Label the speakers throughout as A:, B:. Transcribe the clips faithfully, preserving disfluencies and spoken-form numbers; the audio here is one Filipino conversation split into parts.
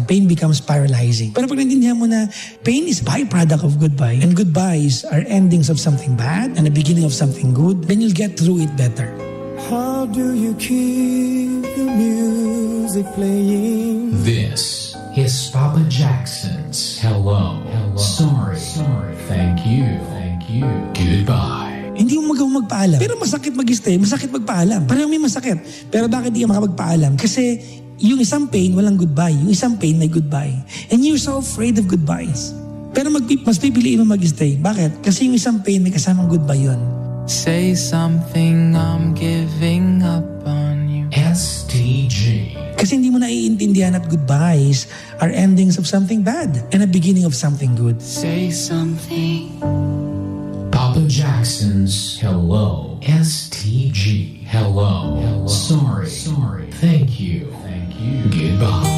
A: pain becomes paralyzing. Pero pag naintindihan mo na pain is byproduct of goodbye, and goodbyes are endings of something bad and the beginning of something good, then you'll get through it better.
B: How do you keep the music playing?
C: This is Papa Jackson's Hello, Hello. Sorry, Sorry, Thank You, Thank You, Goodbye.
A: Hindi mo magawa magpaalam. Pero masakit mag-stay, masakit magpaalam. Parang may masakit. Pero bakit di ka makapagpaalam? Kasi yung isang pain, walang goodbye. Yung isang pain, may goodbye. And you're so afraid of goodbyes. Pero mag mas pipiliin mo mag-stay. Bakit? Kasi yung isang pain, may kasamang goodbye yun.
B: Say something, I'm giving up on you.
C: S T G.
A: Kasi hindi mo naiintindihan at goodbyes are endings of something bad and a beginning of something good.
B: Say something.
C: Papa Jackson's Hello, S T G. Hello, Hello. Sorry, Sorry, Thank You, Thank You, Goodbye.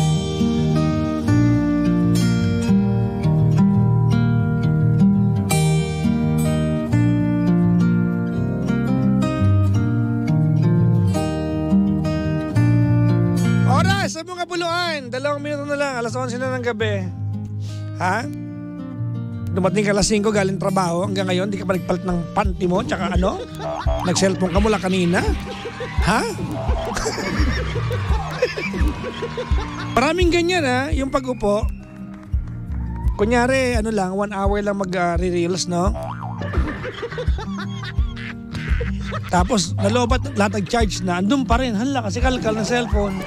D: Oras sa mga buluan, dalawang minuto na lang, alas onse na ng gabi. Ha? Dumating ka alas singko galing trabaho, hanggang ngayon di ka pa nagpalit ng panty mo, tsaka ano? Nag-cellphone ka mula kanina? Ha? Maraming ganyan ha, yung pag-upo. Kunyari, ano lang, one hour lang mag-re-reels, no? Tapos, nalobat, lahat nag-charge na, andun pa rin, hala, kasi kalkal ng cellphone.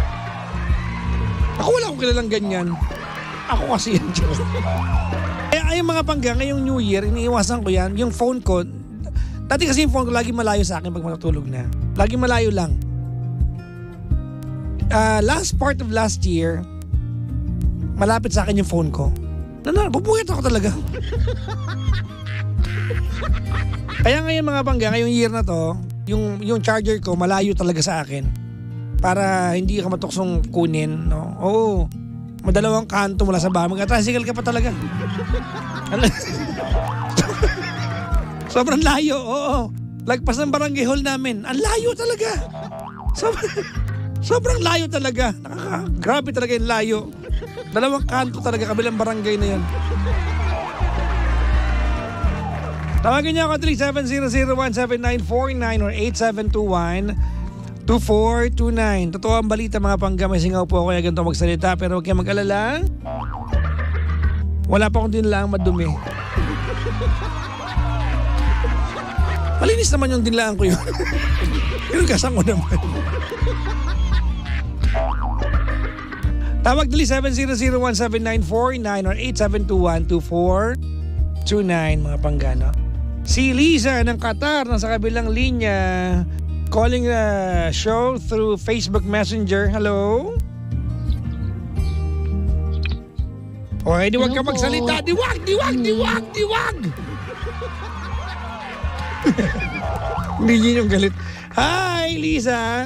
D: Ako wala akong kilalang ganyan. Ako kasi yan, Diyos. Kaya ay mga pangga, ngayong New Year, iniiwasan ko yan, yung phone ko, dati kasi yung phone ko lagi malayo sa akin pag matutulog na. Lagi malayo lang. Uh, last part of last year, malapit sa akin yung phone ko. Nana, bubuyat ako talaga. Kaya ngayon mga pangga, ngayong year na to, yung, yung charger ko malayo talaga sa akin. Para hindi ka matuksong kunin, no? Oo. Madalawang kanto mula sa bahay. Mag-tricycle ka pa talaga. Sobrang layo, oo. Lagpas ng barangay hall namin. Ang layo talaga. Sobrang, sobrang layo talaga. Nakaka, grabe talaga yung layo. Dalawang kanto talaga, kabilang barangay na yun. Tawagin niyo ako three seven zero zero one seven nine four nine or eight seven two one two four two nine. Totoo ang balita mga pangga, may singaw po ako kaya ganito magsalita, pero huwag kayong mag-alala. Wala pa akong dinlaang madumi. Malinis naman yung dinlaan ko yun. Pero kasang ko naman. Tawag three seven zero zero one seven nine four nine or eight seven two one two four two nine mga pangga, no? Si Liza ng Qatar nasa kabilang linya, calling the show through Facebook Messenger. Hello? Oy, di wag ka magsalita. Diwag, diwag, diwag, diwag! Hindi yun yung galit. Hi, Liza!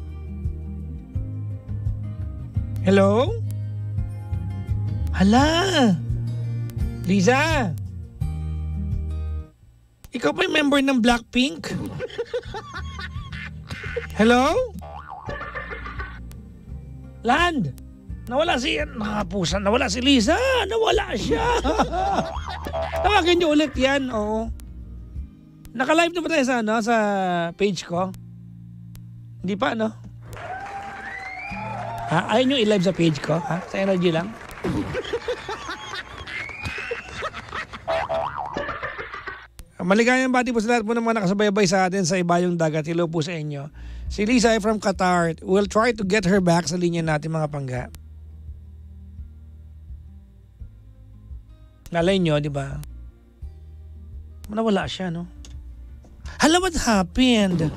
D: Hello? Hala! Liza! Ikaw pa yung member ng Blackpink? Hello? Land! Nawala si... Nakapusan, nawala si Liza! Nawala siya! Tawagin niyo ulit yan, oo. Naka-live na ba tayo sa, ano, sa page ko? Hindi pa, no? Ha? Ayaw niyo i-live sa page ko? Ha? Sa energy lang? Maligayang bati po sa lahat po ng mga nakasabaybay sa atin sa Ibayong Dagat. Hello po sa inyo. Si Lisa ay from Qatar. We'll try to get her back sa linya natin mga pangga. Nalay nyo, di ba? Nawala siya, no? Hala, what happened?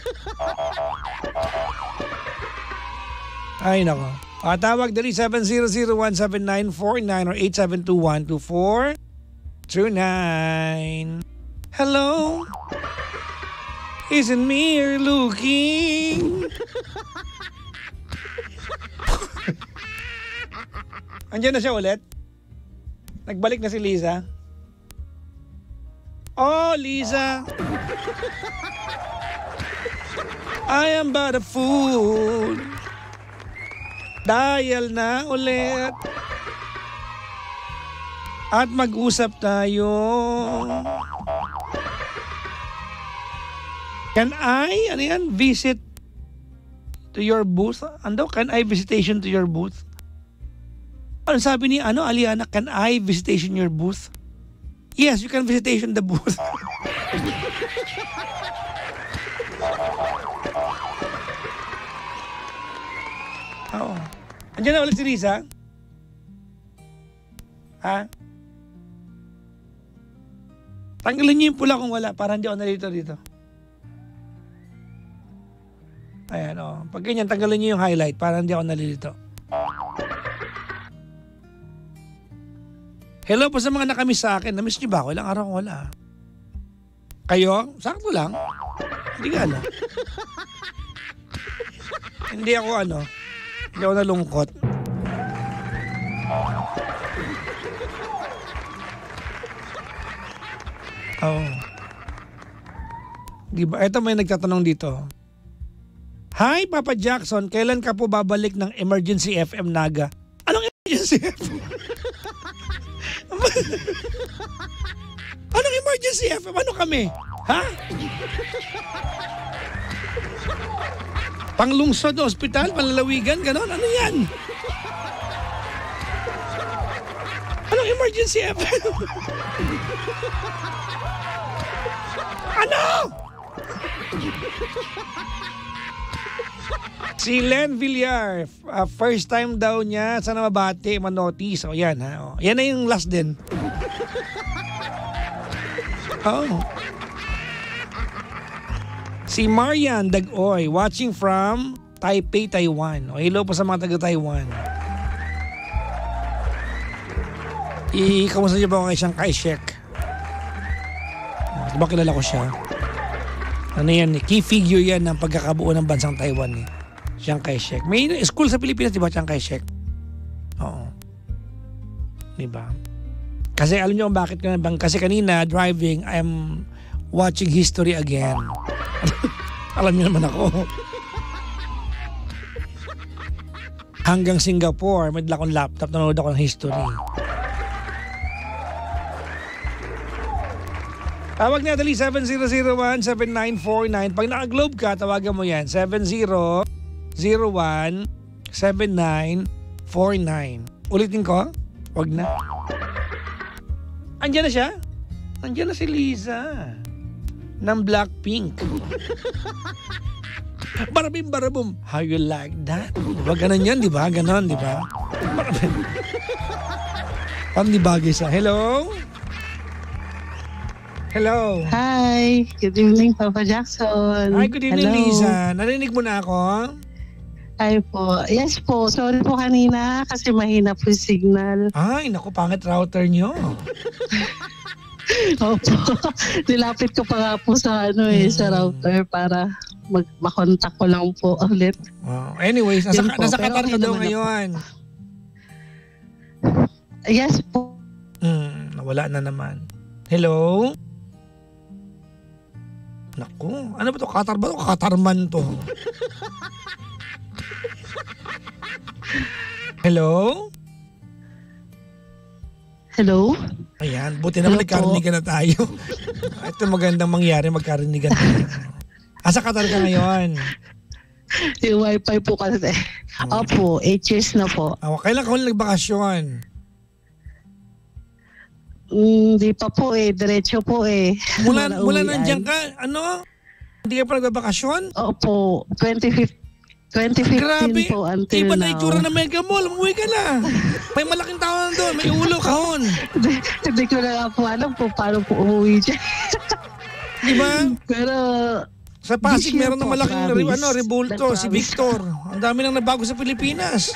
D: Ay, nako. Ah, tawag dali seven zero zero one seven nine four nine or eight seven two one two four two nine. Hello? Isn't me you're looking? Andiyan na siya ulit? Nagbalik na si Liza? Oh, Liza! I am but a fool. Dial na ulit. At mag-usap tayo. Can I, ano yan, visit to your booth? Ano? Can I visitation to your booth? Ano sabi ni ano, Aliana, can I visitation your booth? Yes, you can visitation the booth. Oo. Andiyan na ulit si Risa? Ha? Tanggalin niyo yung pula kung wala para hindi ako nalito dito. Ayan, o. Pag ganyan, tanggalin niyo yung highlight para hindi ako nalilito. Hello po sa mga nakamiss sa akin. Namiss niyo ba ako? Ilang araw ko wala. Kayo? Sakto lang. Hindi ka ano. Hindi ako ano. Hindi ako nalungkot. Oo. Oh. Diba? Ito may nagtatanong dito. Hi, Papa Jackson. Kailan ka po babalik ng Emergency F M Naga? Anong Emergency F M? Anong Emergency F M? Ano kami? Ha? Panglungsod na ospital? Panlalawigan? Ganon? Ano yan? Anong Emergency F M? Ano? Si Len Villar, uh, first time daw niya, sana mabati, manotis. O yan ha. O, yan na yung last din. Oh. Si Marian Dagoy, watching from Taipei, Taiwan. O, hello po sa mga taga-Taiwan. I-kamusta niyo ba ako kay Chiang Kai-shek? Diba kilala ko siya? Ano yan, key figure yan ng pagkakabuo ng bansang Taiwan eh. Chiang Kai-shek. May school sa Pilipinas, di ba, Chiang Kai-shek? Oo. Di ba? Kasi alam niyo kung bakit ka bang kasi kanina driving, I'm watching history again. Alam niyo naman ako. Hanggang Singapore, may dala akong laptop, nanonood ako ng history. Tawag na dali seven zero zero one seven nine four nine. Pag naka-globe ka, tawagan mo yan. seven zero zero one seven nine four nine. Ulitin ko? Wag na. Andiyan na siya? Andiyan na si Liza. Ng Blackpink. Barabim barabum. How you like that? Diba ganon yan, diba? Ganon, diba? Barabim. Parang di bagay sa... Hello? Hello.
E: Hi. Good evening, Papa Jackson.
D: Hi, good evening,
E: Hello.
D: Liza. Narinig mo na ako?
E: Hi po. Yes po. Sorry po kanina kasi mahina po yung signal.
D: Ay, naku, pangit router nyo.
E: Opo. Nilapit ko pa nga po sa ano eh, sa router para mag makontak ko lang po ulit.
D: Wow. Anyways, nasa,
E: Yun po,
D: nasa
E: pero
D: Qatar
E: okay
D: ka daw
E: naman
D: ngayon.
E: Yes po.
D: Hmm, nawala na naman. Hello? Naku, ano ba to? Qatar ba to? Qatarman to. Hello?
E: Hello?
D: Ayan, buti naman
E: Hello
D: nagkarinigan na tayo. Ito magandang mangyari, magkarinigan tayo. Asa Qatar ka ngayon?
E: Yung wifi po kasi. Opo, eight years na po.
D: Oh, kailan ka ulit nagbakasyon?
E: Hindi mm, pa po eh, diretso po eh.
D: Mula,
E: Wala
D: mula
E: uwian.
D: nandiyan ka, ano? Hindi ka pa nagbabakasyon?
E: Opo, twenty fifteen
D: Grabe,
E: po until
D: iba
E: now.
D: na itsura ng Mega Mall, umuwi ka na. May malaking tao nandun, may ulo, kahon.
E: Hindi ko na nga po alam po paano po umuwi dyan.
D: Di ba?
E: Pero
D: Sa Pasig,
E: this year
D: meron na
E: po,
D: malaking
E: promise.
D: ano, rebulto, si
E: Promise.
D: Victor. Ang dami nang nabago sa Pilipinas.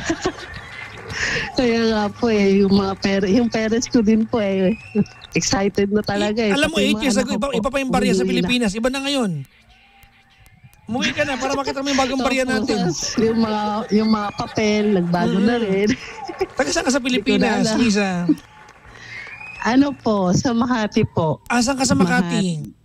E: Kaya nga po eh, yung mga parents, yung parents ko din po eh, excited na talaga eh.
D: Alam mo,
E: Pati
D: eight
E: yung
D: years
E: mga
D: ago,
E: anak
D: iba,
E: ko
D: iba
E: po,
D: pa yung barya sa
E: umuwi na.
D: Pilipinas. Iba na ngayon. Umuwi ka na para makita mo yung bagong barya natin.
E: Tapos, yung mga, yung mga papel, nagbago na rin.
D: Taga saan ka sa Pilipinas,
E: alam.
D: Lisa?
E: Ano po, sa Makati po.
D: Asan ka sa Makati?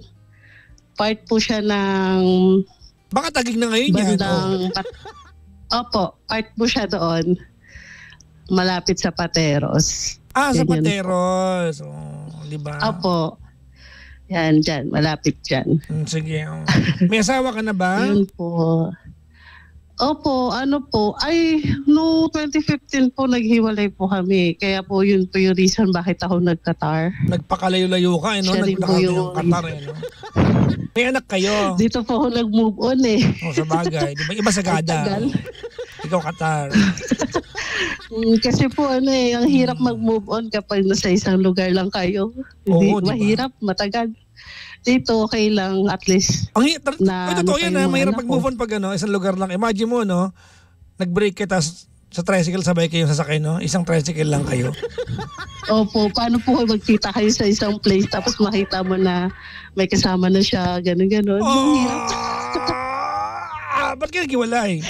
E: Part po siya ng
D: Baka tagig na ngayon yan. Oh.
E: bandang... Pat- Opo, part po siya doon. Malapit sa Pateros.
D: Ah, sa
E: Ganyan
D: Pateros. Oh, di ba?
E: Opo. Yan, dyan. Malapit dyan.
D: Hmm, sige. Oh. May asawa ka na ba?
E: Yun po. Opo, ano po. Ay, no twenty fifteen po naghiwalay po kami. Kaya po yun po yung reason bakit ako nagkatar.
D: Nagpakalayo-layo ka, eh, no?
E: Siya rin po
D: Naglakad
E: yung-
D: yung Qatar, eh, no? May anak kayo.
E: Dito po ako nag-move on eh.
D: Oh, sa bagay. Di ba? Iba sa gada.
E: Tagal.
D: Ikaw Qatar.
E: Mm, kasi po ano eh, ang hirap mag-move on kapag nasa isang lugar lang kayo. Hindi,
D: Oo, di ba?
E: mahirap, matagal. Dito okay lang at least.
D: Ang hi- tar-
E: Na
D: Ay, totoo
E: ano
D: yan,
E: pa
D: ha?
E: yung
D: Mahirap
E: anak
D: mag-move on pag ano, isang lugar lang. Imagine mo, no? Nag-break ka, tapos sa tricycle sabay kayo sasakay, no? Isang tricycle lang kayo.
E: Opo, paano po kayo magkita kayo sa isang place tapos makita mo na may kasama na siya, ganun ganon.
D: Oh,
E: Mahirap.
D: ah, ba't ka naghiwalay?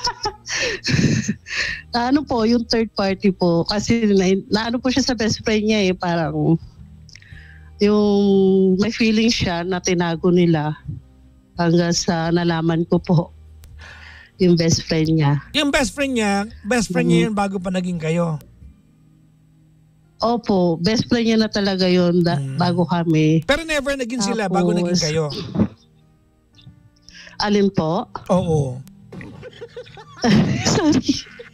E: Ano po, yung third party po, kasi na, naano po siya sa best friend niya eh, parang yung may feeling siya na tinago nila hanggang sa nalaman ko po yung best friend niya.
D: Yung best friend niya, best friend niya yun bago pa naging kayo.
E: Opo, best friend niya na talaga yun da-
D: Hmm.
E: bago kami.
D: Pero never naging sila bago
E: Tapos-
D: naging kayo.
E: Alin po?
D: Oo.
E: Sorry.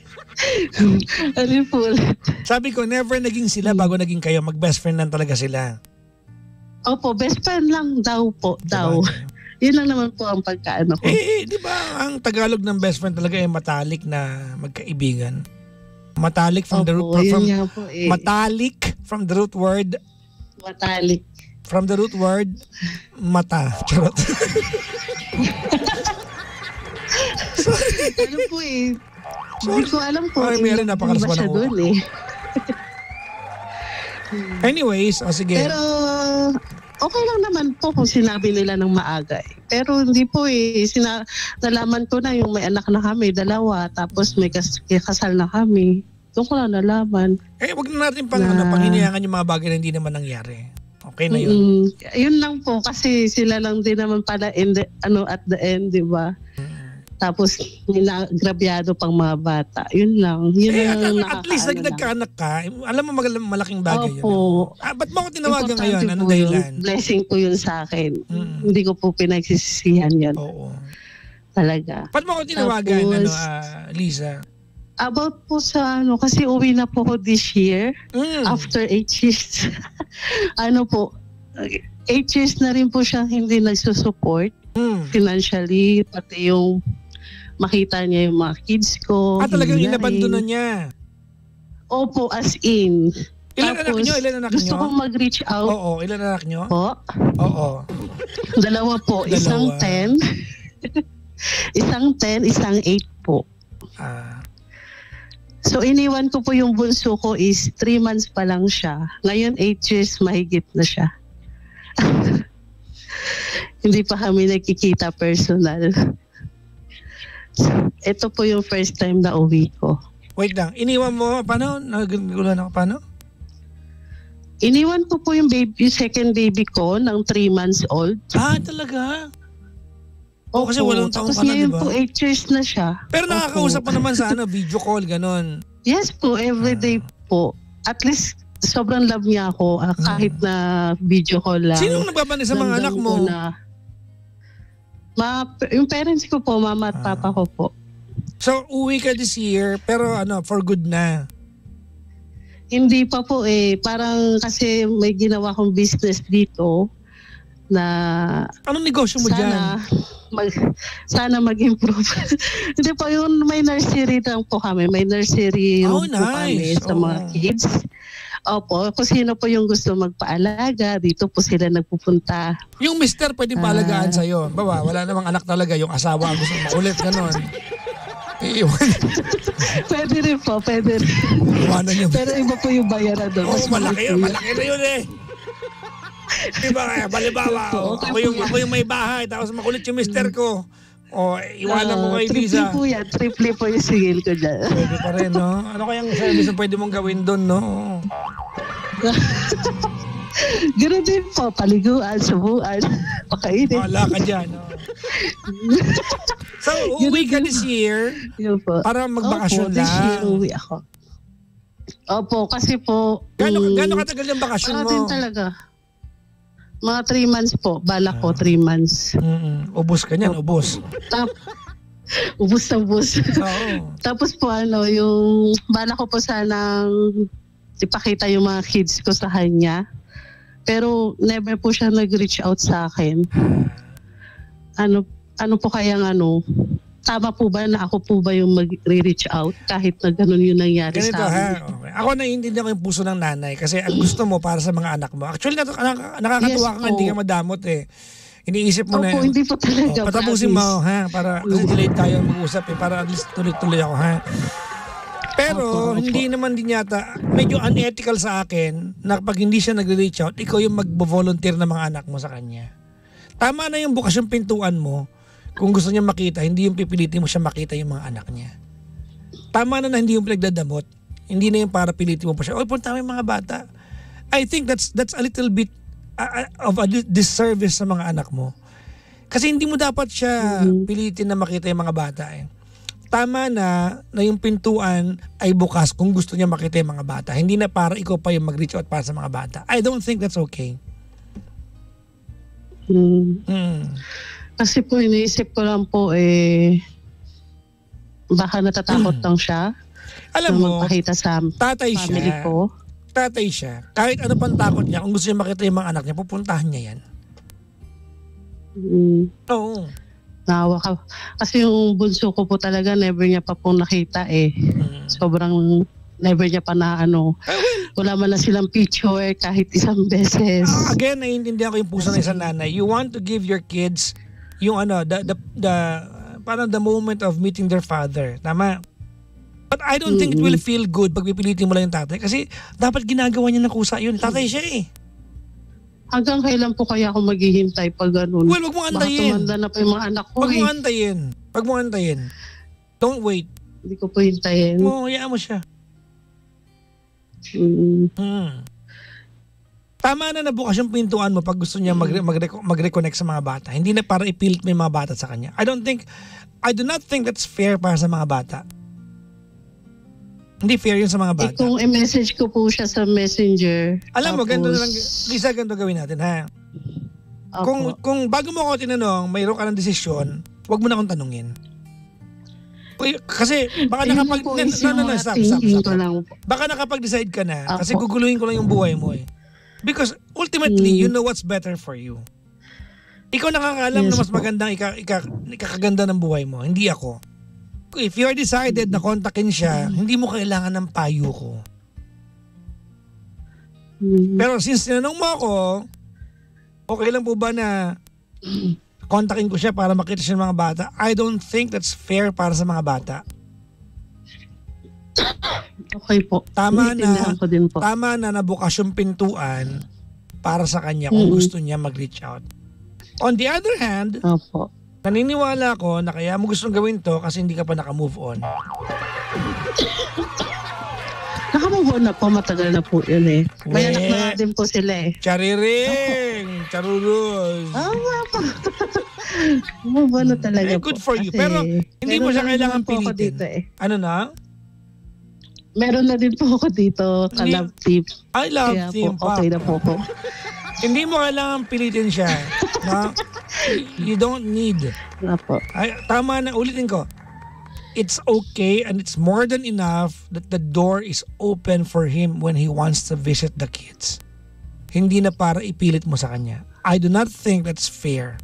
E: Alin po ulit?
D: Sabi ko, never naging sila bago naging kayo. Mag-best friend lang talaga sila.
E: Opo, best friend lang daw po, daw.
D: Sabagay.
E: Yun lang naman po ang pagkaano ko.
D: Eh, eh, di ba ang Tagalog ng best friend talaga ay matalik na magkaibigan? Matalik from the root
E: Opo, yun
D: from
E: nga po eh.
D: matalik from the root word
E: Matalik.
D: from the root word mata. Charot.
E: Ano po eh. Hindi ko alam po.
D: Ay, meron, napakalas pa
E: siya
D: ng
E: doon eh.
D: Anyways, o sige.
E: Pero okay lang naman po kung sinabi nila ng maaga eh. Pero hindi po eh. Sina nalaman ko na yung may anak na kami, dalawa. Tapos may kas kasal na kami. Doon ko lang nalaman.
D: Eh, wag na natin pang,
E: Na-
D: ano, panghinayangan yung mga bagay na hindi naman nangyari. Okay na yun.
E: Mm, yun lang po kasi sila lang din naman pala in the, ano, at the end, di ba? Tapos ninagrabyado pang mga bata. Yun lang. Yun
D: Eh,
E: lang
D: at, at least nag
E: nakakaano lang.
D: nagkaanak ka. Alam mo mag- malaking bagay yun.
E: Opo.
D: Ah, ba't mo ako tinawagan
E: Importante
D: ngayon? Anong
E: po yun.
D: dahilan?
E: Blessing po yun sa akin.
D: Mm.
E: Hindi ko po pinagsisisihan yan.
D: Oo.
E: Talaga.
D: Ba't mo ako tinawagan,
E: Tapos-
D: ano, ah, Lisa?
E: About po sa ano, kasi uwi na po ko this year.
D: Mm.
E: After eight years. ano po, eight years na rin po siyang hindi nagsusupport
D: Mm.
E: financially. Pati yung makita niya yung mga kids ko.
D: Ah, talagang
E: hindi na
D: inabandona
E: rin.
D: niya.
E: Opo, as in.
D: Ilan anak niyo? Ilan anak
E: gusto
D: niyo?
E: kong mag-reach out
D: Oo, ilan anak niyo?
E: po.
D: Oo.
E: Dalawa po.
D: Dalawa.
E: Isang ten. isang ten, isang eight po.
D: Ah,
E: So iniwan ko po yung bunso ko is three months pa lang siya. Ngayon eight years mahigit na siya. Hindi pa kami nakikita personal. So, ito po yung first time na uwi ko.
D: wait lang. Iniwan mo, paano? Nagugulan ako, paano?
E: Iniwan ko po yung baby, yung second baby ko ng three months old.
D: Ah, talaga? Oo, kasi
E: Opo.
D: walang taong
E: Tapos
D: ka na,
E: ngayon
D: di ba?
E: po eight years na siya.
D: Pero nakakausap
E: Opo.
D: pa naman sa ano, video call, ganon.
E: Yes po, everyday
D: Ah.
E: po. At least sobrang love niya ako ah, kahit na video call lang.
D: Sino nagbabanay sa mga
E: Ramdam
D: anak
E: ko
D: mo?
E: Na, ma, yung parents ko po, mama at
D: Ah.
E: papa ko po.
D: So, uwi ka this year, pero ano, for good na.
E: Hindi pa po eh. Parang kasi may ginawa kong business dito na
D: Anong negosyo mo dyan?
E: sana mag, sana mag-improve. Hindi po, yung may nursery lang po kami. May nursery
D: Oh,
E: room po kami
D: nice.
E: sa mga
D: Oh.
E: kids. Opo, kung sino po yung gusto magpaalaga, dito po sila nagpupunta.
D: Yung mister pwedeng paalagaan
E: Ah.
D: sa'yo. Baba, wala namang anak talaga. Yung asawa ang gusto maulit, ganon. Iiwan.
E: Pwede rin po, pwede rin.
D: Iwanan niyo.
E: Pero iba po yung bayaran doon.
D: Oo,
E: Mas
D: malaki
E: mahal
D: yun.
E: po
D: Malaki na yun eh. Diba kaya, balibawa.
E: Oo,
D: Ako yung, ako yung may bahay, tapos makulit yung mister ko. O, iwanan mo
E: Ah,
D: kay
E: triple
D: Lisa.
E: po yan. Triple po yung singil ko dyan.
D: Pwede pa rin, no? Ano kayang service na pwede mong gawin doon, no?
E: Ganun din po, paliguan, subuan, pakainin.
D: Wala ka dyan. No? So, uuwi ka this year
E: Yun po.
D: para magbakasyon
E: Opo, this year
D: lang.
E: uwi ako. Opo, kasi po...
D: Gano'n
E: mm,
D: gano'n katagal yung bakasyon
E: ano
D: mo?
E: din talaga. Mga three months po. Balak ko, three months.
D: Mm-mm. Ubus ka niyan, ubus.
E: Tap, ubus na ubus.
D: Oo.
E: Tapos po ano, yung balak ko po sanang ipakita yung mga kids ko sa kanya. Pero never po siya nag-reach out sa akin. Ano, ano po kayang ano, tama po ba na ako po ba yung mag-reach out kahit na ganun yung nangyari
D: Ganito
E: sa
D: ha.
E: amin?
D: Okay. Ako naiintindihan ko yung puso ng nanay kasi ang gusto mo para sa mga anak mo. Actually, nak- nak- nakakatuwa
E: Yes
D: ka,
E: po.
D: hindi ka madamot eh. Iniisip mo na
E: Opo, hindi po talaga.
D: Oh, patapusin
E: promise.
D: mo ha para kasi delayed tayo mag-usap eh para at least tuloy-tuloy ako ha. Pero
E: Opo, opo.
D: hindi naman din yata medyo unethical sa akin na pag hindi siya nagre-reach out, ikaw yung mag-volunteer ng mga anak mo sa kanya. Tama na yung bukas yung pintuan mo. Kung gusto niya makita, hindi yung pipilitin mo siya makita yung mga anak niya. Tama na na hindi yung pinagdadamot. Hindi na yung para pilitin mo pa siya. Oy, punta mo yung mga bata. I think that's that's a little bit uh, of a disservice sa mga anak mo. Kasi hindi mo dapat siya pilitin na makita yung mga bata eh. Tama na na yung pintuan ay bukas kung gusto niya makita yung mga bata. Hindi na para ikaw pa yung mag-reach out para sa mga bata. I don't think that's okay.
E: Hmm.
D: Mm.
E: Kasi po iniisip ko lang po eh baka natatakot lang siya
D: Alam
E: na
D: mo,
E: magpakita sa
D: tatay
E: family
D: siya.
E: ko.
D: Tatay siya. Kahit ano pang takot niya, kung gusto niya makita yung mga anak niya, pupuntahan niya yan.
E: Mm,
D: Oo.
E: nawa ka. Kasi yung bunso ko po talaga never niya pa po nakita eh.
D: Mm.
E: Sobrang never niya pa na ano. Wala man na silang picture kahit isang beses.
D: Again, naiintindihan ko yung puso ng isang nanay. You want to give your kids yung ano, the, the, the, parang the moment of meeting their father. Tama? But I don't think it will feel good pag pipilitin mo lang yung tatay. Kasi dapat ginagawa niya ng kusa yun. Tatay siya eh.
E: Hanggang kailan po kaya ako maghihintay pag ganun?
D: Well, wag mo
E: Baka
D: antayin.
E: tumanda na pa yung mga anak ko
D: Wag
E: eh.
D: mo antayin. Wag mo antayin. Don't wait.
E: Hindi ko po hintayin.
D: Mo, hayaan mo siya.
E: Mm.
D: Hmm. Tama na nabukas yung pintuan mo pag gusto niya magre- magre- mag-reconnect sa mga bata. Hindi na para ipilit mo yung mga bata sa kanya. I don't think, I do not think that's fair para sa mga bata. Hindi fair yun sa mga
E: Eh
D: bata.
E: kung i-message ko po siya sa messenger.
D: Alam mo, ganito na lang,
E: tapos-
D: Lisa, ganito gawin natin ha.
E: Opo.
D: Kung, kung bago mo ako tinanong, mayroon ka ng desisyon, wag mo na akong tanungin. Uy, kasi baka
E: Ayun
D: nakapag...
E: po
D: No,
E: is
D: no,
E: yung
D: no, no,
E: mga
D: stop, stop,
E: thinking
D: stop.
E: ko lang po.
D: Baka nakapag-decide ka na
E: Apo.
D: kasi guguluhin ko lang yung buhay mo eh. Because ultimately, you know what's better for you. Ikaw nakakaalam
E: Yes
D: na mas
E: po.
D: magandang ika, ika, ikakaganda ng buhay mo, hindi ako. If you're decided na kontakin siya, hindi mo kailangan ng payo ko.
E: Mm.
D: Pero since tinanong mo ako, okay lang po ba na kontakin ko siya para makita siya ng mga bata? I don't think that's fair para sa mga bata.
E: Okay po.
D: Tama na,
E: Naiintindihan ko din po.
D: tama na nabukas yung pintuan para sa kanya kung
E: Mm.
D: gusto niya mag-reach out. On the other hand,
E: Opo.
D: naniniwala ko na kaya mo gustong gawin to kasi hindi ka pa naka-move on.
E: Nakamove on na po, matagal na po yun eh. May
D: Well.
E: anak na nga din po sila eh.
D: Chariring! Charulos!
E: Tama po. Move on na talaga
D: Eh,
E: po.
D: good for you.
E: Kasi
D: Pero hindi mo
E: meron
D: siya
E: na
D: kailangan
E: din po ako
D: pilitin.
E: dito eh.
D: Ano na?
E: Meron na din po ako dito, ka-love team.
D: I love
E: Kaya
D: team
E: po, okay
D: pa.
E: na po po.
D: Hindi mo kailangan pilitin siya. No? You don't need.
E: Na po.
D: Ay, tama na, ulitin ko. It's okay and it's more than enough that the door is open for him when he wants to visit the kids. Hindi na para ipilit mo sa kanya. I do not think that's fair.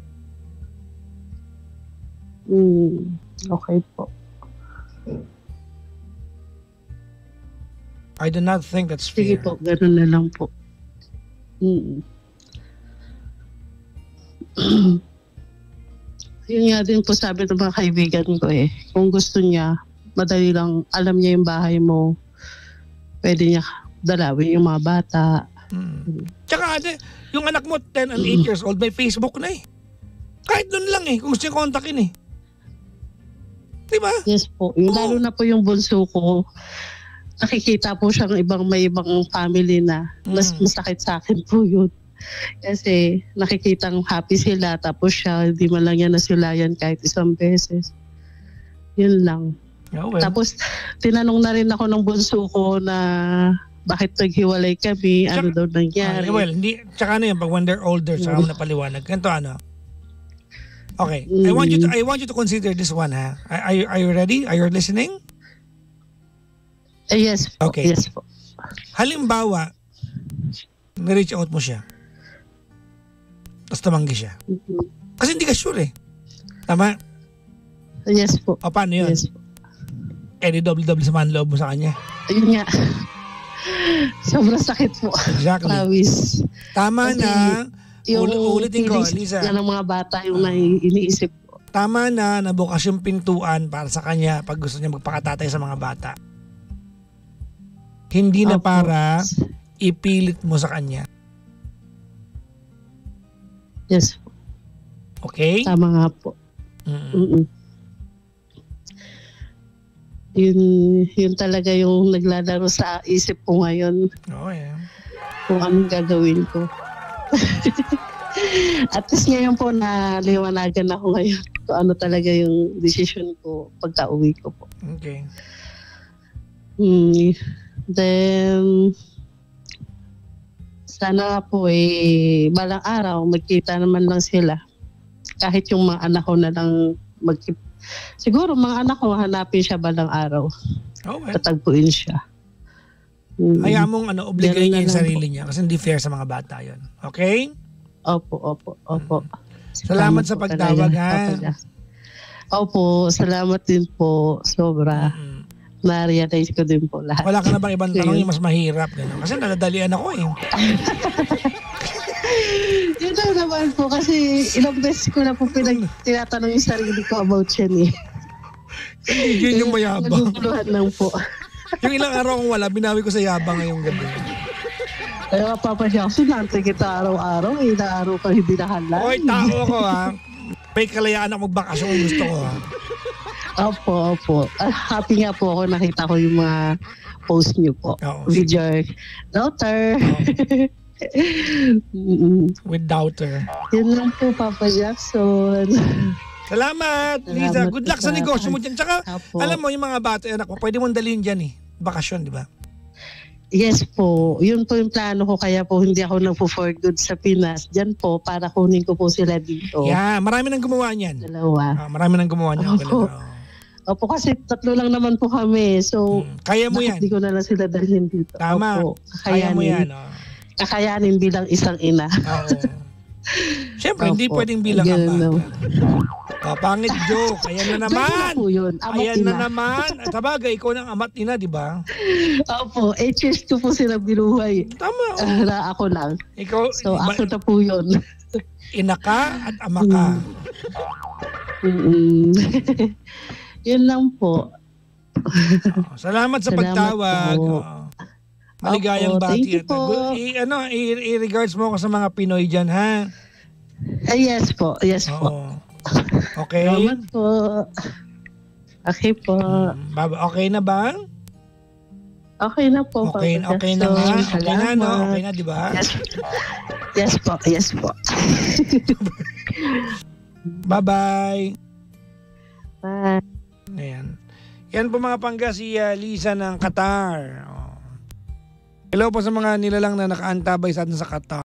E: Mm, okay po.
D: I do not think that's
E: Sige
D: fair.
E: po, ganun na lang po. Mm. Yun nga din po sabi ng mga kaibigan ko eh. Kung gusto niya, madali lang, alam niya yung bahay mo. Pwede niya dalawin yung mga bata.
D: Mm. Tsaka ate, yung anak mo ten and eight years old, may Facebook na eh. Kahit doon lang eh, kung gusto niya kontakin eh. Diba?
E: Yes po. Yung,
D: Oo.
E: lalo na po yung bunso ko. nakikita po siyang ibang may ibang family na mas
D: Mm.
E: masakit sa akin po yun. Kasi nakikitang happy sila tapos siya hindi man lang niya nasilayan kahit isang beses. Yun lang.
D: Oh, well.
E: Tapos tinanong na rin ako ng bunso ko na bakit naghiwalay kami, ano
D: Tsaka-
E: daw nangyari.
D: Ah, well, hindi, tsaka ano yan, pag when they're older, tsaka mo napaliwanag. Ganito ano. Okay, I want you to I want you to consider this one, ha. Are are you, are you ready? Are you listening?
E: Eh, yes po,
D: Okay.
E: yes po.
D: Halimbawa, na-reach out mo siya. Tapos tumanggi siya.
E: Mhm.
D: Kasi hindi ka sure eh. Tama?
E: Yes po.
D: O paano yun?
E: Yes po.
D: Eh, di double-double sa loob mo sa kanya.
E: Ayun nga. Sobrang sakit po.
D: Exactly.
E: Promise.
D: Tama
E: Kasi
D: na. Ul- ulitin ko,
E: feelings
D: Liza.
E: na ng mga bata yung nai- iniisip ko.
D: Tama na nabukas yung pintuan para sa kanya pag gusto niya magpakatatay sa mga bata. Hindi na
E: Opo.
D: para ipilit mo sa kanya.
E: Yes po.
D: Okay?
E: Tama nga po.
D: Mm-mm.
E: Mm-mm. Yun, yun talaga yung naglalaro sa isip ko ngayon
D: Oh, yeah.
E: kung anong gagawin ko. At least ngayon po na liwanagan ako ngayon kung ano talaga yung decision ko pagka uwi ko po.
D: Okay.
E: Hmm. Then, sana nga po eh, balang araw magkita naman lang sila. Kahit yung mga anak ko na lang magkip. Siguro mga anak ko hanapin siya balang araw.
D: Oh, well.
E: Tatagpuin siya. Hmm.
D: Hayaan mong ano,
E: Ganun
D: obligayin niya
E: na
D: yung
E: lang
D: sarili niya kasi hindi fair sa mga bata yon. Okay?
E: Opo, opo, opo.
D: Salamat sa
E: po
D: pagtawag,
E: talaga,
D: ha?
E: talaga. Opo, salamat din po. Sobra.
D: Mm.
E: Na-realize ko din po lahat.
D: Wala ka na bang ibang
E: Sige.
D: tanong yung mas mahirap? Ganun. Kasi nadadalian ako eh.
E: Yun na naman po kasi ilang beses ko na po pinag tinatanong yung sarili ko about yan eh.
D: Yun yung mayabang.
E: Naguguluhan lang po.
D: Yung ilang araw kong wala, binawi ko sa yabang ngayong gabi.
E: Kaya papasya, sunante kita araw-araw, eh, na araw ka hindi nahalay.
D: Hoy, tao ako ha. May kalayaan ako magbakasyon kung gusto ko ha.
E: Opo, opo. Ah, happy nga po ako nakita ko yung mga post niyo po.
D: Oo.
E: With your daughter. Mm-mm.
D: With doubter.
E: Yun lang po, Papa Jackson.
D: Salamat, Liza.
E: Salamat
D: Good luck
E: po
D: sa
E: sa-
D: negosyo mo dyan. Tsaka,
E: Apo.
D: alam mo, yung mga bata, anak mo, pwede mong dalhin dyan eh. Bakasyon, di ba?
E: Yes po. Yun po yung plano ko. Kaya po hindi ako nagpo-for good sa Pinas. Diyan po, para kunin ko po sila dito.
D: Yeah, marami nang gumawa niyan.
E: Dalawa.
D: Ah, marami nang gumawa niyan.
E: Opo.
D: Talaga.
E: Opo, kasi tatlo lang naman po kami. So,
D: Mm, Kaya mo
E: bakit
D: yan.
E: di ko na lang sila dalhin dito?
D: Tama.
E: Opo,
D: Kaya mo yan.
E: kakayanin.
D: Oh.
E: Kakayanin bilang isang ina.
D: Oo. Siyempre, hindi
E: Opo.
D: pwedeng bilang
E: Ganun
D: ama.
E: naman.
D: Oh, pangit joke. Ayan na
E: Pwede na
D: naman.
E: po yun. Ama't
D: Ayan na
E: ina.
D: naman. At sabagay, ikaw ng ama't ina, di ba?
E: Opo, eight years ko po sila binuhay.
D: Tama. oh.
E: Ah, na ako lang.
D: Ikaw,
E: So,
D: iba-
E: ako na po yun.
D: ina ka at ama ka.
E: Mm-mm. Yun lang po.
D: Oh, salamat sa
E: Salamat
D: pagtawag.
E: po.
D: Oh. Maligayang
E: Opo, thank
D: bati.
E: you
D: At,
E: po.
D: uh, i, ano, i- i-regards mo ako sa mga Pinoy dyan, ha?
E: Ah, yes po, yes po.
D: Oo. Okay?
E: Salamat po. Okay po.
D: Mm, baba- Okay na ba?
E: Okay na po.
D: Okay,
E: Papa
D: okay na
E: Jackson.
D: nga. Okay na, no?
E: Salamat.
D: Okay na, di ba?
E: Yes. Yes po, yes po.
D: Bye-bye.
E: Bye.
D: Ayan. Yan po mga pangga si uh, Liza ng Qatar. Oh. Hello po sa mga nilalang na nakaantabay sa atin sa Qatar.